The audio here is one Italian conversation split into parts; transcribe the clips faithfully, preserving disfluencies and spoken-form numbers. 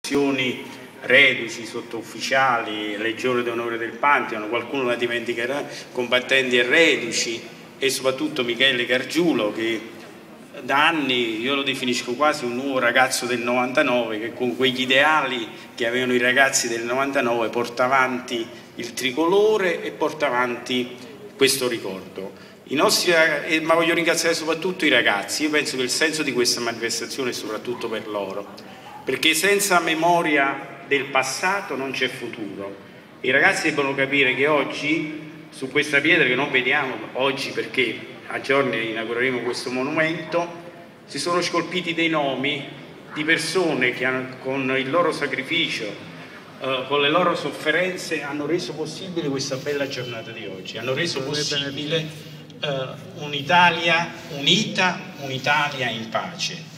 reduci, sottufficiali, legione d'onore del Pantheon, qualcuno la dimenticherà, combattenti e reduci, e soprattutto Michele Gargiulo, che da anni io lo definisco quasi un nuovo ragazzo del novantanove, che con quegli ideali che avevano i ragazzi del novantanove porta avanti il tricolore e porta avanti questo ricordo. I nostri, eh, ma voglio ringraziare soprattutto i ragazzi. Io penso che il senso di questa manifestazione è soprattutto per loro, perché senza memoria del passato non c'è futuro. I ragazzi devono capire che oggi, su questa pietra che non vediamo oggi perché a giorni inaugureremo questo monumento, si sono scolpiti dei nomi di persone che hanno, con il loro sacrificio, eh, con le loro sofferenze, hanno reso possibile questa bella giornata di oggi, hanno reso possibile eh, un'Italia unita, un'Italia in pace.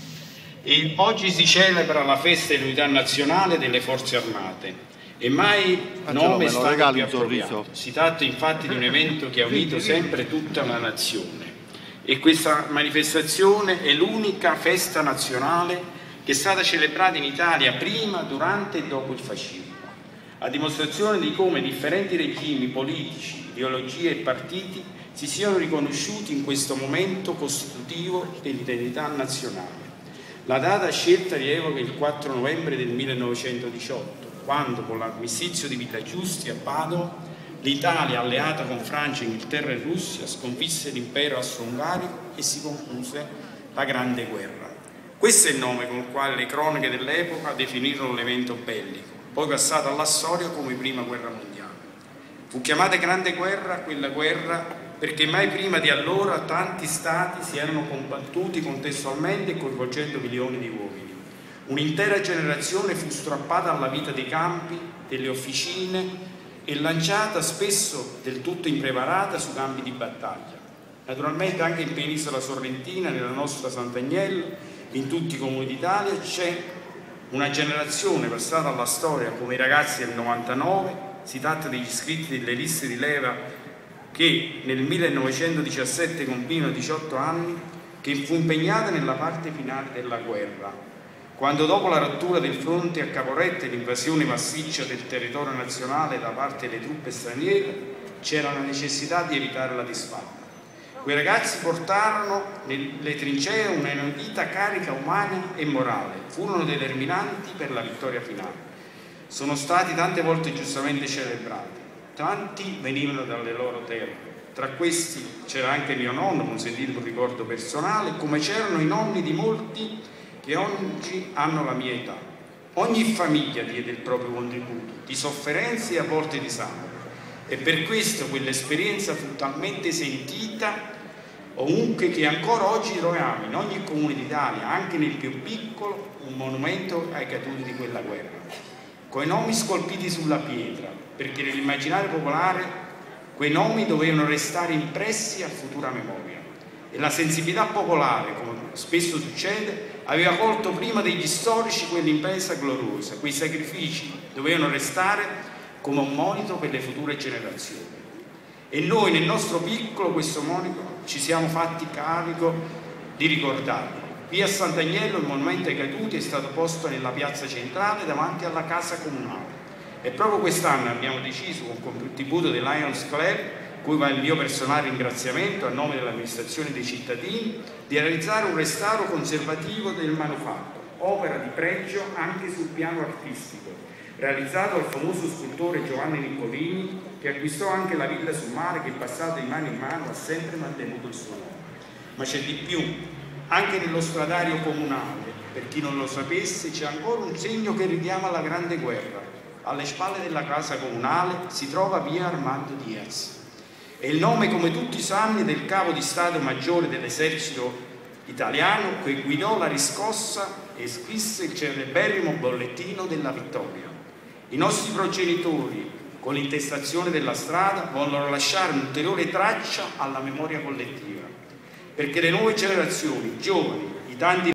E oggi si celebra la festa dell'unità nazionale delle forze armate e mai nome è stato più appropriato. Si tratta infatti di un evento che ha unito sempre tutta la nazione, e questa manifestazione è l'unica festa nazionale che è stata celebrata in Italia prima, durante e dopo il fascismo, a dimostrazione di come differenti regimi politici, ideologie e partiti si siano riconosciuti in questo momento costitutivo dell'identità nazionale. La data scelta rievoca il quattro novembre del millenovecentodiciotto, quando con l'armistizio di Villagiusti a Padova l'Italia, alleata con Francia, Inghilterra e Russia, sconfisse l'impero austro-ungarico e si concluse la Grande Guerra. Questo è il nome con il quale le cronache dell'epoca definirono l'evento bellico, poi passato alla storia come Prima Guerra Mondiale. Fu chiamata Grande Guerra quella guerra perché mai prima di allora tanti stati si erano combattuti contestualmente coinvolgendo milioni di uomini. Un'intera generazione fu strappata alla vita dei campi, delle officine e lanciata spesso del tutto impreparata su campi di battaglia. Naturalmente anche in penisola sorrentina, nella nostra Sant'Agnello, in tutti i comuni d'Italia c'è una generazione passata alla storia come i ragazzi del novantanove. Si tratta degli iscritti delle liste di leva che nel millenovecentodiciassette compivano diciotto anni, che fu impegnata nella parte finale della guerra, quando dopo la rottura del fronte a Caporetto e l'invasione massiccia del territorio nazionale da parte delle truppe straniere c'era la necessità di evitare la disfatta. Quei ragazzi portarono nelle trincee una inaudita carica umana e morale, furono determinanti per la vittoria finale. Sono stati tante volte giustamente celebrati. Tanti venivano dalle loro terre, tra questi c'era anche mio nonno, consentitemi un ricordo personale, come c'erano i nonni di molti che oggi hanno la mia età. Ogni famiglia diede il proprio contributo, di sofferenze e a volte di sangue, e per questo quell'esperienza fu talmente sentita ovunque che ancora oggi troviamo in ogni comune d'Italia, anche nel più piccolo, un monumento ai caduti di quella guerra, coi nomi scolpiti sulla pietra, perché nell'immaginario popolare quei nomi dovevano restare impressi a futura memoria. E la sensibilità popolare, come spesso succede, aveva colto prima degli storici quell'impresa gloriosa. Quei sacrifici dovevano restare come un monito per le future generazioni. E noi nel nostro piccolo questo monito ci siamo fatti carico di ricordarlo. Qui a Sant'Agnello il monumento ai caduti è stato posto nella piazza centrale davanti alla casa comunale. E proprio quest'anno abbiamo deciso, con contributo del Lions Club, cui va il mio personale ringraziamento a nome dell'amministrazione dei cittadini, di realizzare un restauro conservativo del manufatto, opera di pregio anche sul piano artistico, realizzato dal famoso scultore Giovanni Niccolini, che acquistò anche la villa sul mare che, passata di mano in mano, ha sempre mantenuto il suo nome. Ma c'è di più, anche nello stradario comunale, per chi non lo sapesse, c'è ancora un segno che richiama la Grande Guerra. Alle spalle della casa comunale si trova via Armando Diaz. È il nome, come tutti sanno, del capo di Stato Maggiore dell'esercito italiano che guidò la riscossa e scrisse il celeberrimo bollettino della vittoria. I nostri progenitori, con l'intestazione della strada, vollero lasciare un'ulteriore traccia alla memoria collettiva, perché le nuove generazioni, i giovani, i tanti